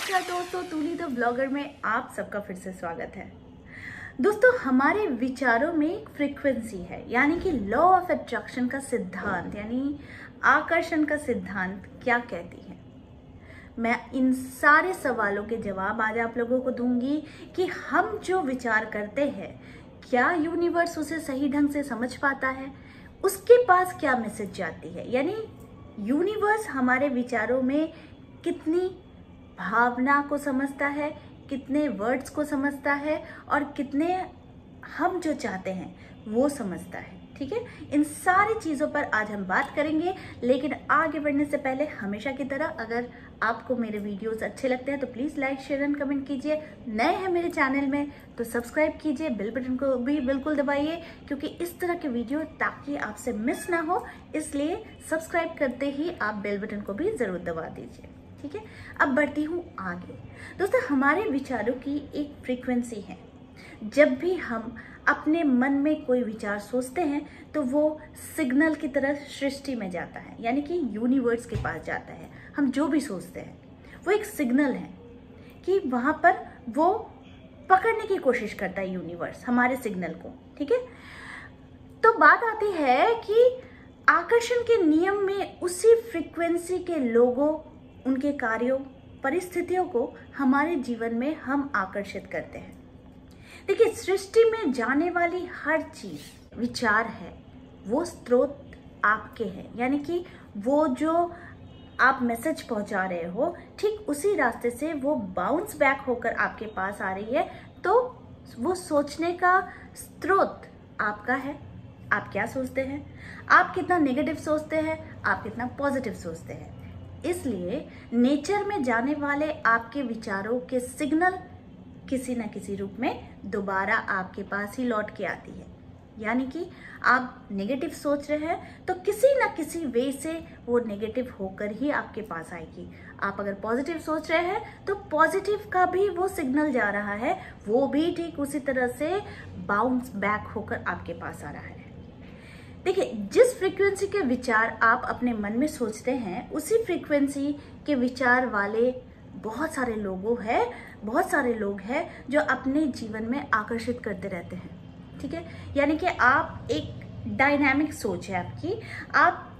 नमस्कार दोस्तों, तूली the blogger में आप सबका फिर से स्वागत है। दोस्तों, हमारे विचारों में एक फ्रीक्वेंसी है, यानी कि लॉ ऑफ अट्रैक्शन का सिद्धांत, यानी आकर्षण का सिद्धांत क्या कहती है। मैं इन सारे सवालों के जवाब आज आप लोगों को दूंगी कि हम जो विचार करते हैं, क्या यूनिवर्स उसे सही ढंग से समझ पाता है, उसके पास क्या मैसेज जाती है, यानी यूनिवर्स हमारे विचारों में कितनी भावना को समझता है, कितने वर्ड्स को समझता है और कितने हम जो चाहते हैं वो समझता है। ठीक है, इन सारी चीज़ों पर आज हम बात करेंगे। लेकिन आगे बढ़ने से पहले हमेशा की तरह अगर आपको मेरे वीडियोस अच्छे लगते हैं तो please like share and comment कीजिए। नए हैं मेरे चैनल में तो सब्सक्राइब कीजिए, बेल बटन को भी बिल्कुल दबाइए, क्योंकि इस तरह के वीडियो ताकि आपसे मिस ना हो, इसलिए सब्सक्राइब करते ही आप बेल बटन को भी ज़रूर दबा दीजिए। ठीक है, अब बढ़ती हूँ आगे। दोस्तों, हमारे विचारों की एक फ्रीक्वेंसी है। जब भी हम अपने मन में कोई विचार सोचते हैं तो वो सिग्नल की तरह सृष्टि में जाता है, यानी कि यूनिवर्स के पास जाता है। हम जो भी सोचते हैं वो एक सिग्नल है कि वहाँ पर वो पकड़ने की कोशिश करता है यूनिवर्स हमारे सिग्नल को। ठीक है, तो बात आती है कि आकर्षण के नियम में उसी फ्रीक्वेंसी के लोगों, उनके कार्यों, परिस्थितियों को हमारे जीवन में हम आकर्षित करते हैं। देखिए, सृष्टि में जाने वाली हर चीज विचार है, वो स्रोत आपके हैं, यानी कि वो जो आप मैसेज पहुंचा रहे हो ठीक उसी रास्ते से वो बाउंस बैक होकर आपके पास आ रही है। तो वो सोचने का स्रोत आपका है। आप क्या सोचते हैं, आप कितना नेगेटिव सोचते हैं, आप कितना पॉजिटिव सोचते हैं। इसलिए नेचर में जाने वाले आपके विचारों के सिग्नल किसी न किसी रूप में दोबारा आपके पास ही लौट के आती है। यानी कि आप नेगेटिव सोच रहे हैं तो किसी न किसी वे से वो नेगेटिव होकर ही आपके पास आएगी। आप अगर पॉजिटिव सोच रहे हैं तो पॉजिटिव का भी वो सिग्नल जा रहा है, वो भी ठीक उसी तरह से बाउंस बैक होकर आपके पास आ रहा है। देखिए, जिस फ्रीक्वेंसी के विचार आप अपने मन में सोचते हैं उसी फ्रीक्वेंसी के विचार वाले बहुत सारे लोग हैं जो अपने जीवन में आकर्षित करते रहते हैं। ठीक है, यानी कि आप एक डायनामिक सोच है आपकी, आप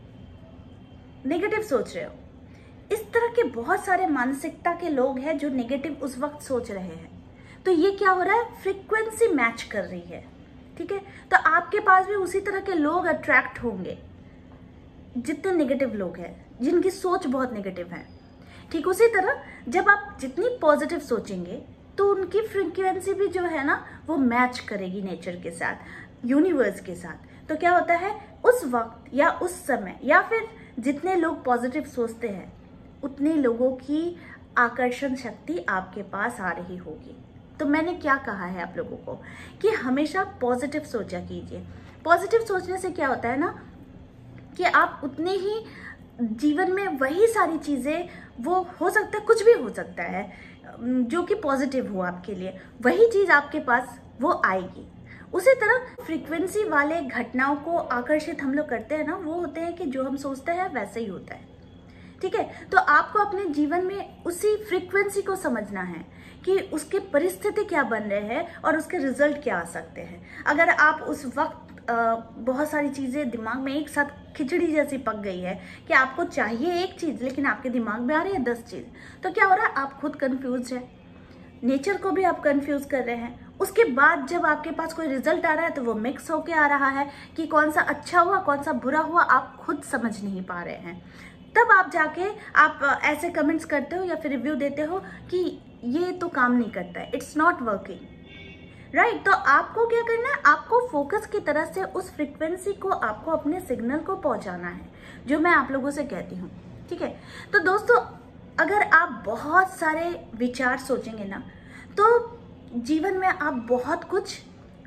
नेगेटिव सोच रहे हो। इस तरह के बहुत सारे मानसिकता के लोग हैं जो नेगेटिव उस वक्त सोच रहे हैं। तो ये क्या हो रहा है, फ्रीक्वेंसी मैच कर रही है। ठीक है, तो आपके पास भी उसी तरह के लोग अट्रैक्ट होंगे जितने नेगेटिव लोग हैं, जिनकी सोच बहुत नेगेटिव है। ठीक उसी तरह जब आप जितनी पॉजिटिव सोचेंगे तो उनकी फ्रीक्वेंसी भी जो है ना वो मैच करेगी नेचर के साथ, यूनिवर्स के साथ। तो क्या होता है, उस वक्त या उस समय या फिर जितने लोग पॉजिटिव सोचते हैं उतने लोगों की आकर्षण शक्ति आपके पास आ रही होगी। तो मैंने क्या कहा है आप लोगों को कि हमेशा पॉजिटिव सोचा कीजिए। पॉजिटिव सोचने से क्या होता है ना कि आप उतने ही जीवन में वही सारी चीज़ें, वो हो सकता है कुछ भी हो सकता है जो कि पॉजिटिव हो आपके लिए, वही चीज़ आपके पास वो आएगी। उसी तरह फ्रीक्वेंसी वाले घटनाओं को आकर्षित हम लोग करते हैं ना, वो होते हैं कि जो हम सोचते हैं वैसे ही होता है। ठीक है, तो आपको अपने जीवन में उसी फ्रीक्वेंसी को समझना है कि उसके परिस्थिति क्या बन रहे हैं और उसके रिजल्ट क्या आ सकते हैं। अगर आप उस वक्त बहुत सारी चीज़ें दिमाग में एक साथ खिचड़ी जैसी पक गई है कि आपको चाहिए एक चीज़ लेकिन आपके दिमाग में आ रही है 10 चीज़, तो क्या हो रहा है, आप खुद कंफ्यूज है, नेचर को भी आप कंफ्यूज कर रहे हैं। उसके बाद जब आपके पास कोई रिजल्ट आ रहा है तो वो मिक्स होके आ रहा है कि कौन सा अच्छा हुआ कौन सा बुरा हुआ, आप खुद समझ नहीं पा रहे हैं। तब आप जाके आप ऐसे कमेंट्स करते हो या फिर रिव्यू देते हो कि ये तो काम नहीं करता है, इट्स नॉट वर्किंग, राइट। तो आपको क्या करना है, आपको फोकस की तरह से उस फ्रीक्वेंसी को, आपको अपने सिग्नल को पहुंचाना है, जो मैं आप लोगों से कहती हूँ। ठीक है, तो दोस्तों, अगर आप बहुत सारे विचार सोचेंगे ना तो जीवन में आप बहुत कुछ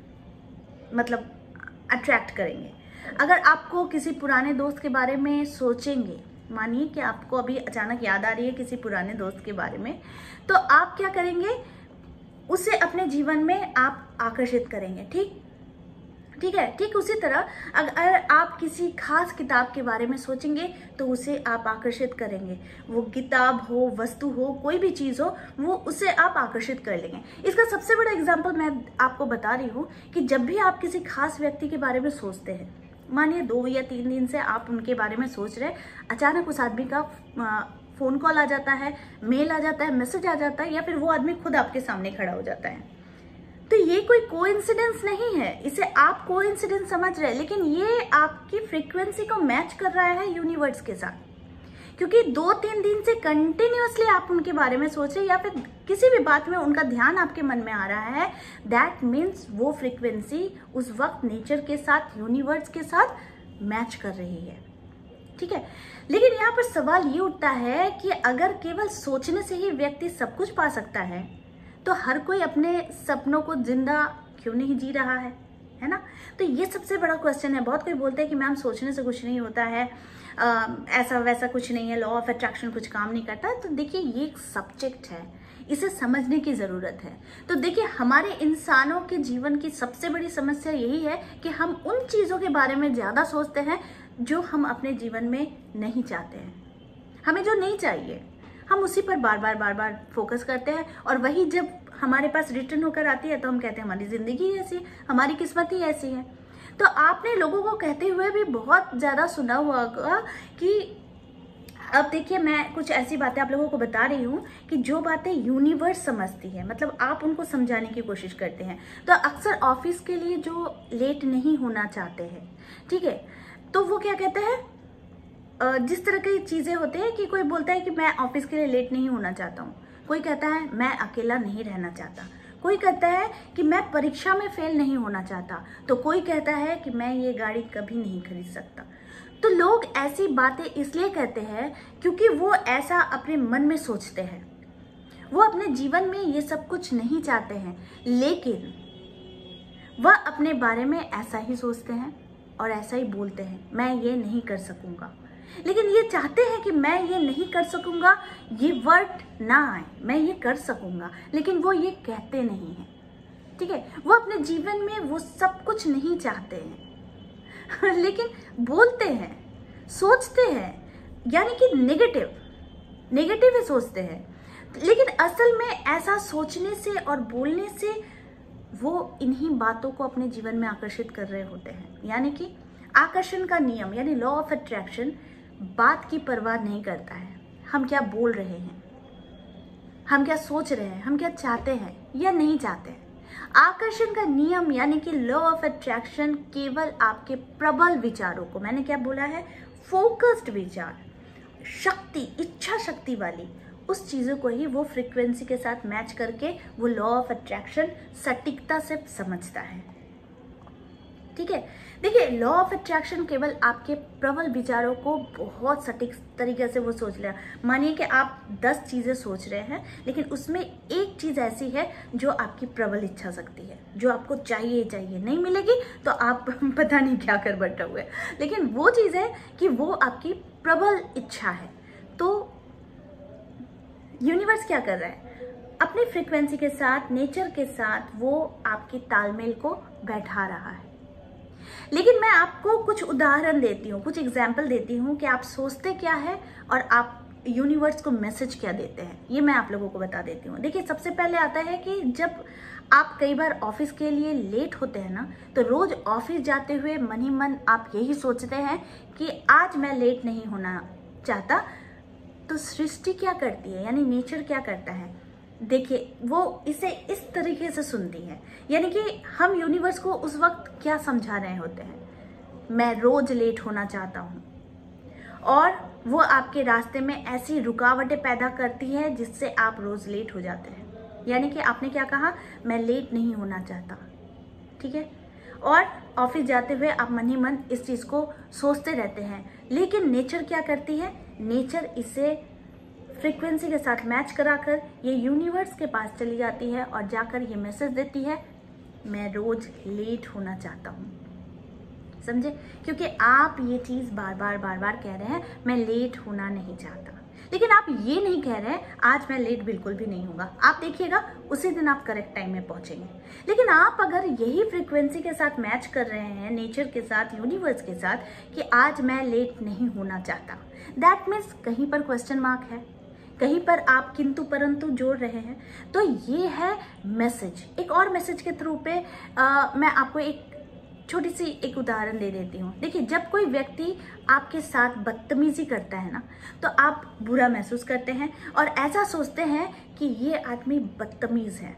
मतलब अट्रैक्ट करेंगे। अगर आपको किसी पुराने दोस्त के बारे में सोचेंगे, मानिए कि आपको अभी अचानक याद आ रही है किसी पुराने दोस्त के बारे में, तो आप क्या करेंगे, उसे अपने जीवन में आप आकर्षित करेंगे। ठीक, ठीक है। ठीक उसी तरह अगर आप किसी खास किताब के बारे में सोचेंगे तो उसे आप आकर्षित करेंगे। वो किताब हो, वस्तु हो, कोई भी चीज हो, वो उसे आप आकर्षित कर लेंगे। इसका सबसे बड़ा एग्जाम्पल मैं आपको बता रही हूँ कि जब भी आप किसी खास व्यक्ति के बारे में सोचते हैं, मानिए 2 या 3 दिन से आप उनके बारे में सोच रहे हैं, अचानक उस आदमी का फोन कॉल आ जाता है, मेल आ जाता है, मैसेज आ जाता है, या फिर वो आदमी खुद आपके सामने खड़ा हो जाता है, तो ये कोई कोइंसिडेंस नहीं है। इसे आप कोइंसिडेंस समझ रहे हैं, लेकिन ये आपकी फ्रीक्वेंसी को मैच कर रहा है यूनिवर्स के साथ, क्योंकि 2-3 दिन से कंटिन्यूअसली आप उनके बारे में सोच रहे हैं या फिर किसी भी बात में उनका ध्यान आपके मन में आ रहा है। दैट मीन्स वो फ्रीक्वेंसी उस वक्त नेचर के साथ, यूनिवर्स के साथ मैच कर रही है। ठीक है, लेकिन यहाँ पर सवाल ये उठता है कि अगर केवल सोचने से ही व्यक्ति सब कुछ पा सकता है, तो हर कोई अपने सपनों को जिंदा क्यों नहीं जी रहा है ना? तो ये सबसे बड़ा क्वेश्चन है। बहुत कोई बोलते हैं कि मैम सोचने से कुछ नहीं होता है, ऐसा वैसा कुछ नहीं है, लॉ ऑफ अट्रैक्शन कुछ काम नहीं करता। तो देखिए, ये एक सब्जेक्ट है, इसे समझने की ज़रूरत है। तो देखिए, हमारे इंसानों के जीवन की सबसे बड़ी समस्या यही है कि हम उन चीज़ों के बारे में ज़्यादा सोचते हैं जो हम अपने जीवन में नहीं चाहते हैं। हमें जो नहीं चाहिए हम उसी पर बार बार फोकस करते हैं, और वही जब हमारे पास रिटर्न होकर आती है तो हम कहते हैं हमारी ज़िंदगी ऐसी है, हमारी किस्मत ही ऐसी है। तो आपने लोगों को कहते हुए भी बहुत ज़्यादा सुना हुआ होगा कि अब देखिए, मैं कुछ ऐसी बातें आप लोगों को बता रही हूँ कि जो बातें यूनिवर्स समझती है, मतलब आप उनको समझाने की कोशिश करते हैं। तो अक्सर ऑफिस के लिए जो लेट नहीं होना चाहते हैं, ठीक है, तो वो क्या कहते हैं, जिस तरह की चीज़ें होती हैं कि कोई बोलता है कि मैं ऑफिस के लिए लेट नहीं होना चाहता हूँ, कोई कहता है मैं अकेला नहीं रहना चाहता, कोई कहता है कि मैं परीक्षा में फेल नहीं होना चाहता, तो कोई कहता है कि मैं ये गाड़ी कभी नहीं खरीद सकता। तो लोग ऐसी बातें इसलिए कहते हैं क्योंकि वो ऐसा अपने मन में सोचते हैं, वो अपने जीवन में ये सब कुछ नहीं चाहते हैं, लेकिन वह अपने बारे में ऐसा ही सोचते हैं और ऐसा ही बोलते हैं, मैं ये नहीं कर सकूंगा। लेकिन ये चाहते हैं कि मैं ये नहीं कर सकूंगा, ये वर्ड ना आए, मैं ये कर सकूंगा, लेकिन वो ये कहते नहीं हैं। ठीक है, वो अपने जीवन में वो सब कुछ नहीं चाहते हैं लेकिन बोलते हैं, सोचते हैं, यानी कि नेगेटिव ही सोचते हैं। लेकिन असल में ऐसा सोचने से और बोलने से वो इन्हीं बातों को अपने जीवन में आकर्षित कर रहे होते हैं। यानी कि आकर्षण का नियम, यानी लॉ ऑफ अट्रैक्शन, बात की परवाह नहीं करता है हम क्या बोल रहे हैं, हम क्या सोच रहे हैं, हम क्या चाहते हैं या नहीं चाहते हैं। आकर्षण का नियम यानी कि लॉ ऑफ अट्रैक्शन केवल आपके प्रबल विचारों को, मैंने क्या बोला है, फोकस्ड विचार, शक्ति, इच्छा शक्ति वाली उस चीज़ों को ही वो फ्रीक्वेंसी के साथ मैच करके वो लॉ ऑफ अट्रैक्शन सटीकता से समझता है। ठीक है, देखिए, लॉ ऑफ अट्रैक्शन केवल आपके प्रबल विचारों को बहुत सटीक तरीके से वो सोच लिया। मानिए कि आप 10 चीज़ें सोच रहे हैं, लेकिन उसमें एक चीज़ ऐसी है जो आपकी प्रबल इच्छा शक्ति है, जो आपको चाहिए, नहीं मिलेगी तो आप पता नहीं क्या कर बैठे हुए, लेकिन वो चीज़ है कि वो आपकी प्रबल इच्छा है। तो यूनिवर्स क्या कर रहा है, अपनी फ्रीक्वेंसी के साथ, नेचर के साथ वो आपकी तालमेल को बैठा रहा है। लेकिन मैं आपको कुछ उदाहरण देती हूँ, कुछ एग्जाम्पल देती हूँ कि आप सोचते क्या है और आप यूनिवर्स को मैसेज क्या देते हैं, ये मैं आप लोगों को बता देती हूँ। देखिए, सबसे पहले आता है कि जब आप कई बार ऑफिस के लिए लेट होते हैं ना, तो रोज ऑफिस जाते हुए मन ही मन आप यही सोचते हैं कि आज मैं लेट नहीं होना चाहता। तो सृष्टि क्या करती है, यानी नेचर क्या करता है, देखिए, वो इसे इस तरीके से सुनती है। यानी कि हम यूनिवर्स को उस वक्त क्या समझा रहे होते हैं, मैं रोज लेट होना चाहता हूँ, और वो आपके रास्ते में ऐसी रुकावटें पैदा करती है जिससे आप रोज लेट हो जाते हैं। यानी कि आपने क्या कहा, मैं लेट नहीं होना चाहता। ठीक है, और ऑफिस जाते हुए आप मन ही मन इस चीज़ को सोचते रहते हैं। लेकिन नेचर क्या करती है, नेचर इसे फ्रीक्वेंसी के साथ मैच कराकर ये यूनिवर्स के पास चली जाती है और जाकर ये मैसेज देती है, मैं रोज लेट होना चाहता हूँ। समझे, क्योंकि आप ये चीज़ बार बार कह रहे हैं, मैं लेट होना नहीं चाहता। लेकिन आप ये नहीं कह रहे आज मैं लेट बिल्कुल भी नहीं होगा। आप देखिएगा उसी दिन आप करेक्ट टाइम में पहुंचेंगे। लेकिन आप अगर यही फ्रीक्वेंसी के साथ मैच कर रहे हैं, नेचर के साथ, यूनिवर्स के साथ, कि आज मैं लेट नहीं होना चाहता, दैट मीन्स कहीं पर क्वेश्चन मार्क है, कहीं पर आप किंतु परंतु जोड़ रहे हैं। तो ये है मैसेज। एक और मैसेज के थ्रू पे मैं आपको एक छोटी सी एक उदाहरण दे देती हूँ। देखिए, जब कोई व्यक्ति आपके साथ बदतमीजी करता है ना, तो आप बुरा महसूस करते हैं और ऐसा सोचते हैं कि ये आदमी बदतमीज है।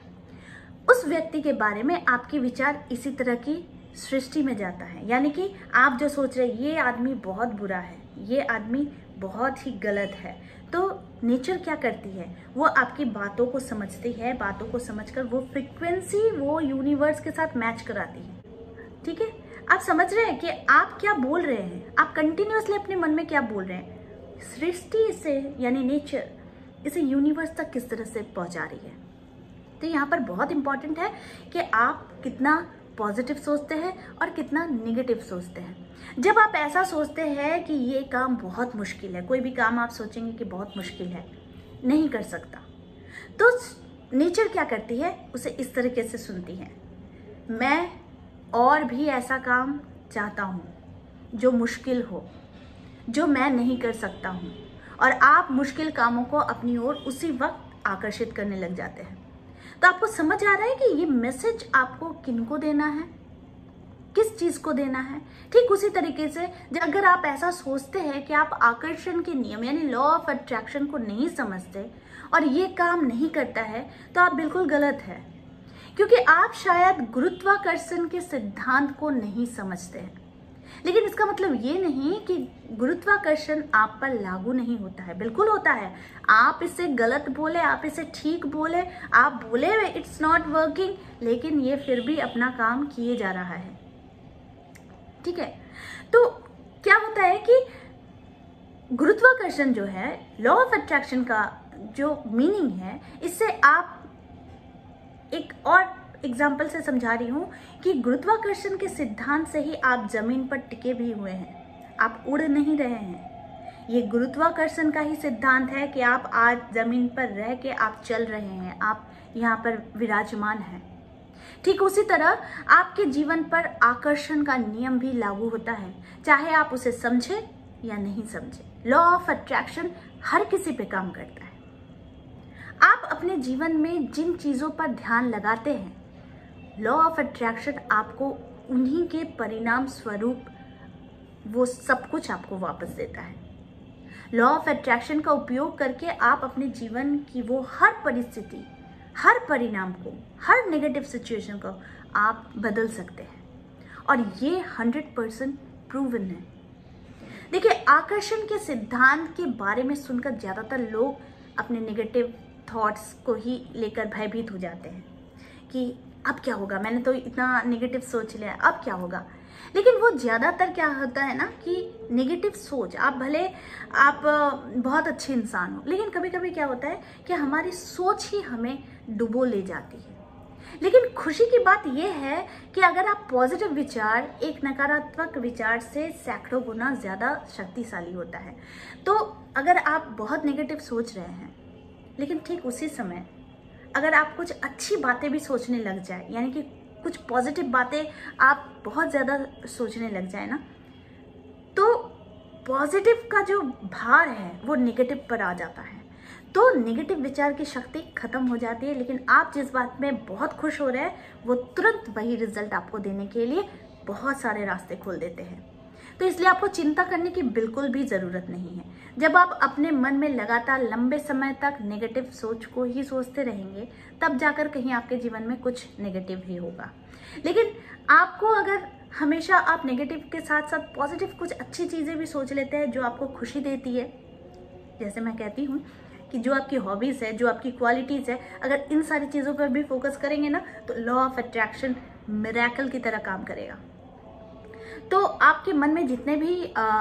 उस व्यक्ति के बारे में आपके विचार इसी तरह की सृष्टि में जाता है, यानी कि आप जो सोच रहे हैं ये आदमी बहुत बुरा है, ये आदमी बहुत ही गलत है, तो नेचर क्या करती है, वो आपकी बातों को समझती है, बातों को समझकर वो फ्रीक्वेंसी वो यूनिवर्स के साथ मैच कराती है। ठीक है, आप समझ रहे हैं कि आप क्या बोल रहे हैं, आप कंटिन्यूअसली अपने मन में क्या बोल रहे हैं, सृष्टि इसे यानी नेचर इसे यूनिवर्स तक किस तरह से पहुंचा रही है। तो यहाँ पर बहुत इंपॉर्टेंट है कि आप कितना पॉजिटिव सोचते हैं और कितना नेगेटिव सोचते हैं। जब आप ऐसा सोचते हैं कि ये काम बहुत मुश्किल है, कोई भी काम आप सोचेंगे कि बहुत मुश्किल है, नहीं कर सकता, तो नेचर क्या करती है, उसे इस तरीके से सुनती है, मैं और भी ऐसा काम चाहता हूँ जो मुश्किल हो, जो मैं नहीं कर सकता हूँ, और आप मुश्किल कामों को अपनी ओर उसी वक्त आकर्षित करने लग जाते हैं। तो आपको समझ आ रहा है कि ये मैसेज आपको किनको देना है, किस चीज को देना है। ठीक उसी तरीके से अगर आप ऐसा सोचते हैं कि आप आकर्षण के नियम यानी लॉ ऑफ अट्रैक्शन को नहीं समझते और ये काम नहीं करता है, तो आप बिल्कुल गलत है, क्योंकि आप शायद गुरुत्वाकर्षण के सिद्धांत को नहीं समझते हैं। लेकिन इसका मतलब ये नहीं कि गुरुत्वाकर्षण आप पर लागू नहीं होता है, बिल्कुल होता है। आप इसे गलत बोले, आप इसे ठीक बोले, आप बोले इट्स नॉट वर्किंग, लेकिन ये फिर भी अपना काम किए जा रहा है। ठीक है, तो क्या होता है कि गुरुत्वाकर्षण जो है, लॉ ऑफ अट्रैक्शन का जो मीनिंग है, इससे आप एक और एग्जाम्पल से समझा रही हूं कि गुरुत्वाकर्षण के सिद्धांत से ही आप जमीन पर टिके भी हुए हैं, आप उड़ नहीं रहे हैं। ये गुरुत्वाकर्षण का ही सिद्धांत है कि आप आज जमीन पर रह के आप चल रहे हैं, आप यहाँ पर विराजमान हैं। ठीक उसी तरह आपके जीवन पर आकर्षण का नियम भी लागू होता है, चाहे आप उसे समझे या नहीं समझे। लॉ ऑफ अट्रैक्शन हर किसी पे काम करता है। आप अपने जीवन में जिन चीजों पर ध्यान लगाते हैं, लॉ ऑफ अट्रैक्शन आपको उन्हीं के परिणाम स्वरूप वो सब कुछ आपको वापस देता है। लॉ ऑफ अट्रैक्शन का उपयोग करके आप अपने जीवन की वो हर परिस्थिति, हर परिणाम को, हर नेगेटिव सिचुएशन को आप बदल सकते हैं, और ये 100% प्रूवन है। देखिए, आकर्षण के सिद्धांत के बारे में सुनकर ज्यादातर लोग अपने नेगेटिव थॉट्स को ही लेकर भयभीत हो जाते हैं कि अब क्या होगा, मैंने तो इतना नेगेटिव सोच लिया, अब क्या होगा। लेकिन वो ज़्यादातर क्या होता है ना कि नेगेटिव सोच, आप भले आप बहुत अच्छे इंसान हो, लेकिन कभी कभी क्या होता है कि हमारी सोच ही हमें डुबो ले जाती है। लेकिन खुशी की बात यह है कि अगर आप पॉजिटिव विचार एक नकारात्मक विचार से सैकड़ों गुना ज़्यादा शक्तिशाली होता है। तो अगर आप बहुत नेगेटिव सोच रहे हैं, लेकिन ठीक उसी समय अगर आप कुछ अच्छी बातें भी सोचने लग जाए, यानी कि कुछ पॉजिटिव बातें आप बहुत ज़्यादा सोचने लग जाए ना, तो पॉजिटिव का जो भार है वो नेगेटिव पर आ जाता है। तो नेगेटिव विचार की शक्ति खत्म हो जाती है, लेकिन आप जिस बात में बहुत खुश हो रहे हैं वो तुरंत वही रिजल्ट आपको देने के लिए बहुत सारे रास्ते खोल देते हैं। तो इसलिए आपको चिंता करने की बिल्कुल भी ज़रूरत नहीं है। जब आप अपने मन में लगातार लंबे समय तक नेगेटिव सोच को ही सोचते रहेंगे, तब जाकर कहीं आपके जीवन में कुछ नेगेटिव ही होगा। लेकिन आपको अगर हमेशा आप नेगेटिव के साथ साथ पॉजिटिव कुछ अच्छी चीज़ें भी सोच लेते हैं जो आपको खुशी देती है, जैसे मैं कहती हूँ कि जो आपकी हॉबीज़ है, जो आपकी क्वालिटीज़ है, अगर इन सारी चीज़ों पर भी फोकस करेंगे ना, तो लॉ ऑफ अट्रैक्शन मिरेकल की तरह काम करेगा। तो आपके मन में जितने भी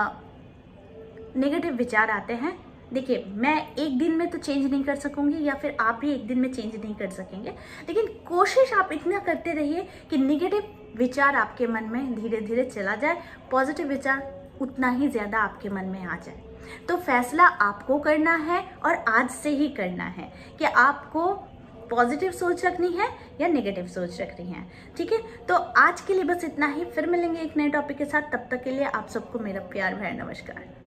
नेगेटिव विचार आते हैं, देखिए, मैं एक दिन में तो चेंज नहीं कर सकूंगी, या फिर आप भी एक दिन में चेंज नहीं कर सकेंगे, लेकिन कोशिश आप इतना करते रहिए कि नेगेटिव विचार आपके मन में धीरे धीरे चला जाए, पॉजिटिव विचार उतना ही ज़्यादा आपके मन में आ जाए। तो फैसला आपको करना है और आज से ही करना है कि आपको पॉजिटिव सोच रखनी है या नेगेटिव सोच रखनी है। ठीक है, तो आज के लिए बस इतना ही। फिर मिलेंगे एक नए टॉपिक के साथ। तब तक के लिए आप सबको मेरा प्यार भरा नमस्कार।